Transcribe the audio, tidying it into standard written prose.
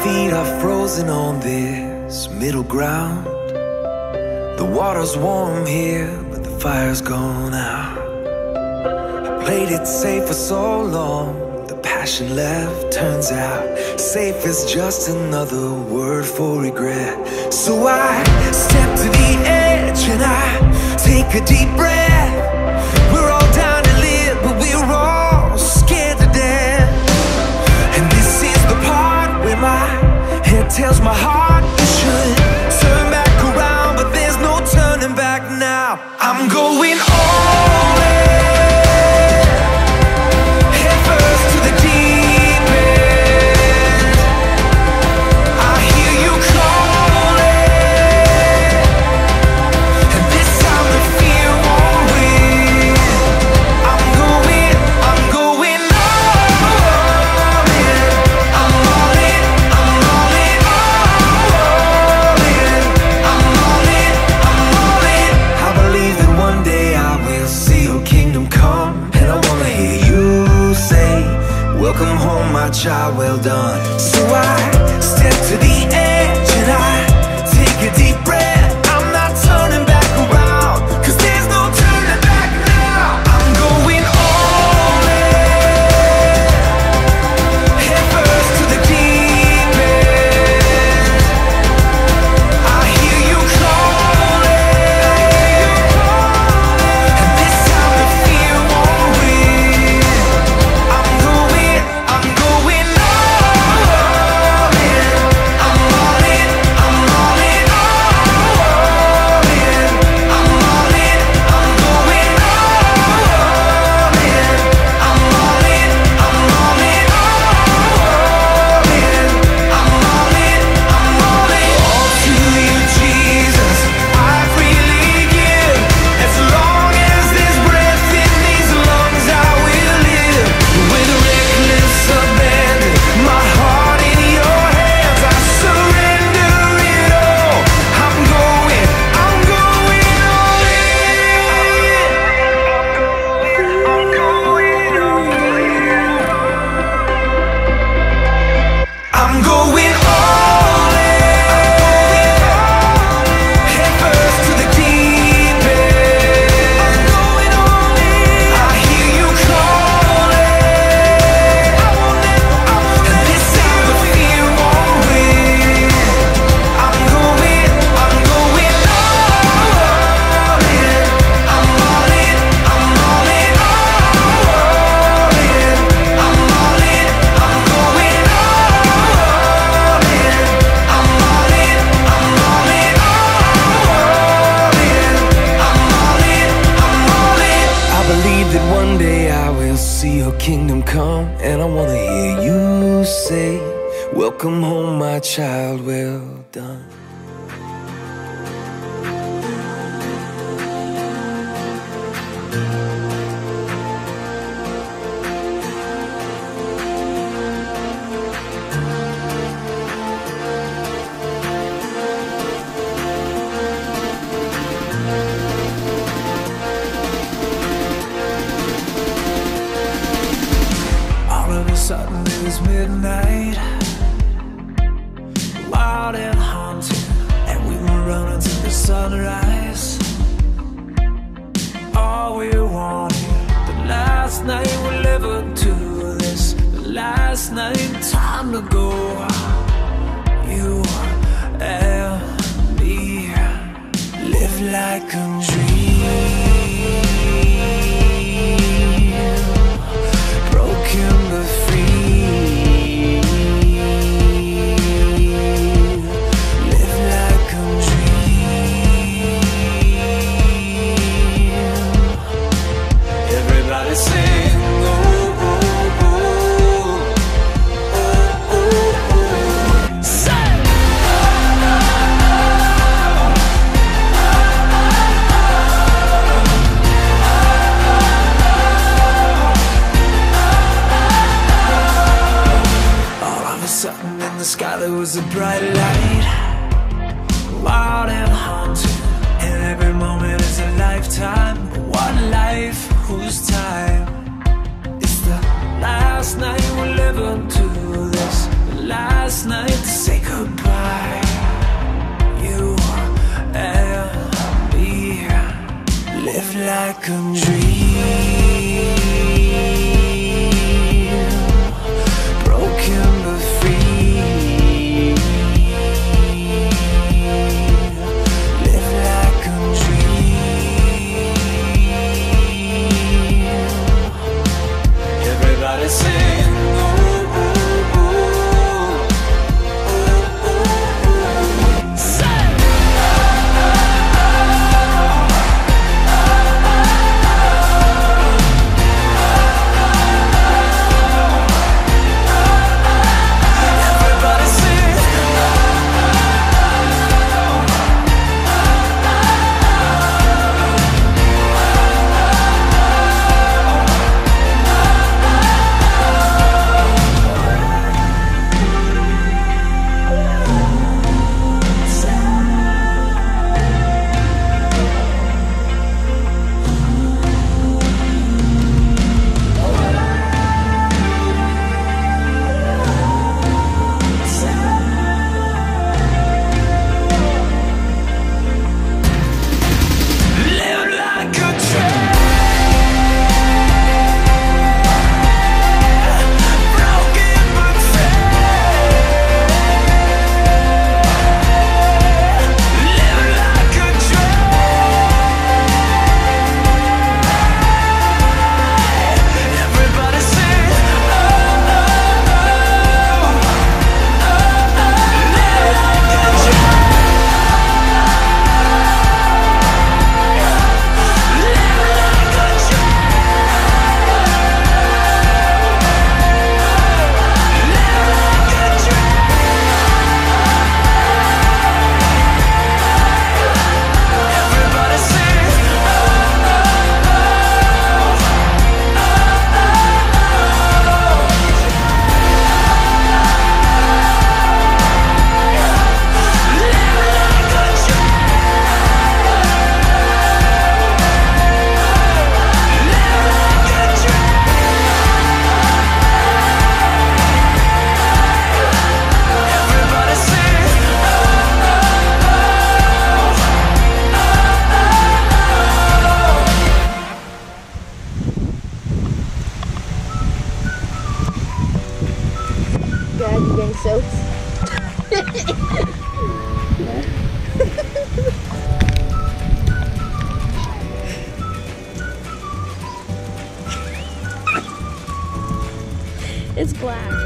feet are frozen on this middle ground. The water's warm here, but the fire's gone out. I played it safe for so long, the passion left. Turns out safe is just another word for regret. So I step to the edge and I take a deep breath. We're all down to live, but we're all scared to death. And this is the part where my head tells my heart you should turn back around, but there's no turning back now. I'm going all in, head first to the deep end. I hear you calling, and this time the fear won't win. I'm going all in. I'm all in, I'm all in, all in. I'm all in, I'm all in. I believe that one day I will see your kingdom come, and I wanna hear you say, welcome home, my child, well done. So I step to the edge and I take a deep breath. I'm not turning back around, 'cause there's no turning back now. I'm going all in, head first to the deep end. I hear you calling, and this time the fear won't win. I'm going all in. I'm all in, I'm all in, all in. I'm all in, I'm going all in. I'm all in, I'm all in, all in. I'm all in, I'm all in. All to you, Jesus, I freely give. As long as there's breath in these lungs, I will live. With reckless abandon, my heart in your hands, I surrender it all. I'm going all in. I'm going all in. I'm going all in, head first to the deep end. I'm going all in. I hear you calling, and this time the fear won't win. I'm going all in. I'm all in, I'm all in, all in. I'm all in, I'm going all in. I'm all in, I'm all in, all in. I'm all in, I'm all in. I believe that one day I will see your kingdom come, and I wanna hear you say, welcome home, my child, well done. All of a sudden it was midnight, wild and haunted, and we were running to the sunrise. All we wanted, the last night we lived to this, the last night, time to go. You and me live like a dream, broken but free. Live like a dream. Everybody sing, ooh, ooh, ooh, ooh, ooh, ooh. Sing! like a dream, broken but free. Live like a dream. Everybody sing. God, you're getting soaked. It's black.